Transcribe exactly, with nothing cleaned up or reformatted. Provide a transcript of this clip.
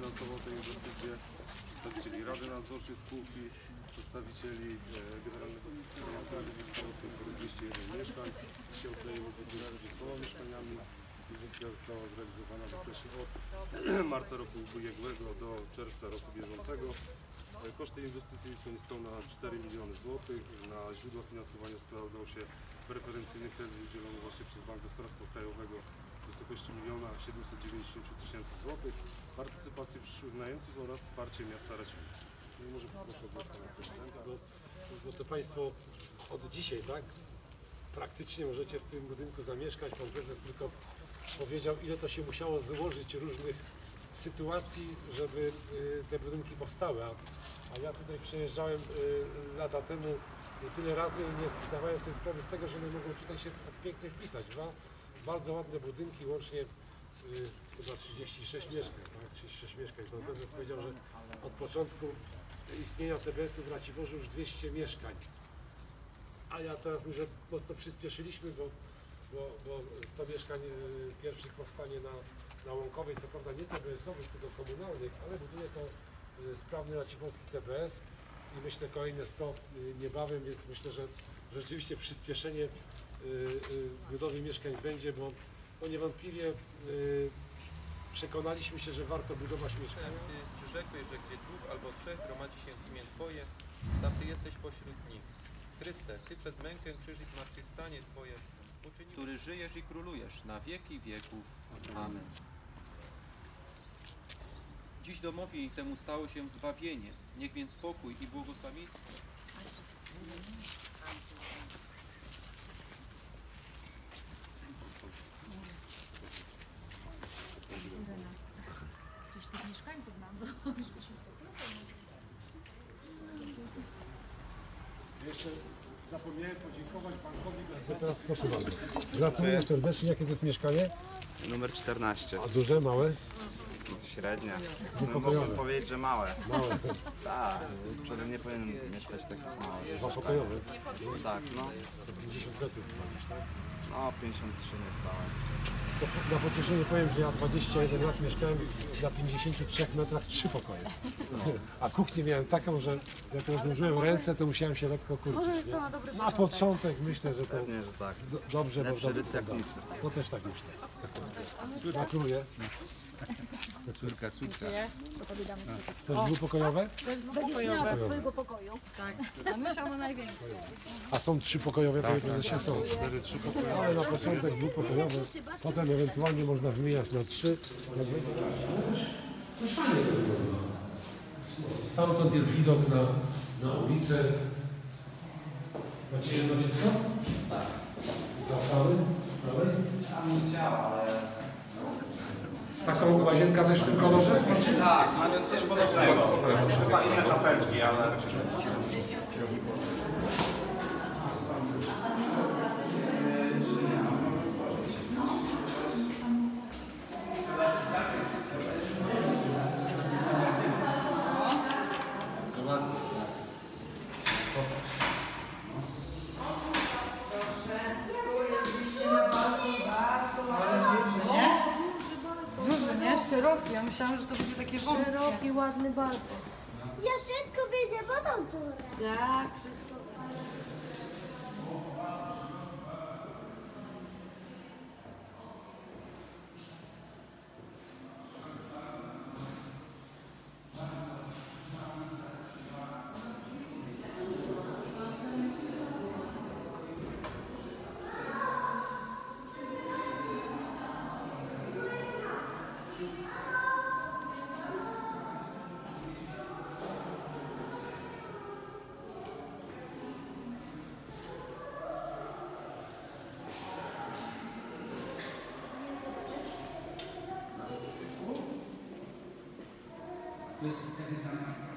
finansował tę inwestycję, przedstawicieli Rady Nadzorczej spółki, przedstawicieli e, Generalnego Dyrektora dwieście jeden mieszkań. Dzisiaj oddajemy budynek z dwudziestoma mieszkaniami. Inwestycja została zrealizowana w okresie od marca roku ubiegłego do czerwca roku bieżącego. Koszt tej inwestycji to niespełna cztery miliony złotych. Na źródła finansowania składał się preferencyjny kredyt udzielony właśnie przez Bank Gospodarstwa Krajowego w wysokości miliona siedemset dziewięćdziesiąt tysięcy złotych, partycypację przyszłych najemców oraz wsparcie miasta Raciborza. No i może poproszę o głos pana prezydenta. No, no to Państwo od dzisiaj, tak? Praktycznie możecie w tym budynku zamieszkać. Pan prezes tylko powiedział, ile to się musiało złożyć różnych sytuacji, żeby y, te budynki powstały. A, a ja tutaj przejeżdżałem y, lata temu tyle razy i nie zdawałem sobie sprawy z tego, że one mogą tutaj się tak pięknie wpisać. Dwa bardzo ładne budynki, łącznie y, chyba trzydzieści sześć mieszkań, tak? trzydzieści sześć mieszkań. Pan prezes powiedział, że od początku istnienia T B S-u w Raciborzu już dwieście mieszkań. A ja teraz myślę, że mocno przyspieszyliśmy, bo, bo, bo sto mieszkań y, pierwszych powstanie na, na Łąkowej, co prawda nie T B S-owych, tylko komunalnych, ale buduje to y, sprawny raciborski T B S i myślę kolejne sto y, niebawem, więc myślę, że rzeczywiście przyspieszenie y, y, budowy mieszkań będzie, bo, bo niewątpliwie y, przekonaliśmy się, że warto budować mieszkania. Ty przyrzekłeś, że gdzie dwóch albo trzech gromadzi się w imię Twoje, tam Ty jesteś pośród nich. Chryste, Ty przez mękę, krzyż i zmartwychwstanie Twoje, uczyniłeś, który żyjesz i królujesz na wieki wieków. Amen. Dziś domowi temu stało się zbawienie. Niech więc pokój i błogosławieństwo. Przecież tych mieszkańców nam było. Jeszcze zapomniałem podziękować bankowi. Teraz proszę bardzo. Gratuluję serdecznie. Jakie to jest mieszkanie? Numer czternaście. A duże, małe? Średnie. Mógłbym powiedzieć, że małe. Małe. Tak, człowiek nie powinien mieszkać w takich małych. Dwupokojowe? Tak, no. pięćdziesiąt metrów masz, tak? No, pięćdziesiąt trzy niecałe. To na pocieszenie powiem, że ja dwadzieścia jeden lat mieszkałem na pięćdziesięciu trzech metrach trzy pokoje. A kuchnię miałem taką, że jak rozłożyłem ręce, to musiałem się lekko kurczyć. Nie? Na początek myślę, że to Pewnie, że tak. do, dobrze, bo Lepszy dobrze ryc jak nic. to też tak myślę. Gratuluję. Córka, córka. To jest dwupokojowe? Będziesz miała swojego pokoju. Tak, a Mysia ma największy. A są trzypokojowe, panie prezesie? Są. Cztery, trzy pokoje. Ale na początek dwupokojowe, potem ewentualnie można wymieniać na trzy. No fajnie to wygląda. Stamtąd jest widok na, na ulicę. Macie jedno dziecko? Tak. Zaufamy? Dalej? Tam działa, ale... Taką łazienkę też w tym kolorze? Tak, mamy coś podobnego. Chyba inne kafelki, ale... Duży, nie? Szeroki. Ja myślałam, że to będzie takie wąskie. Szeroki, ładny balkon. Ja szybko wiedzie wodą córę. Tak, wszystko. To jest wtedy zamknięte.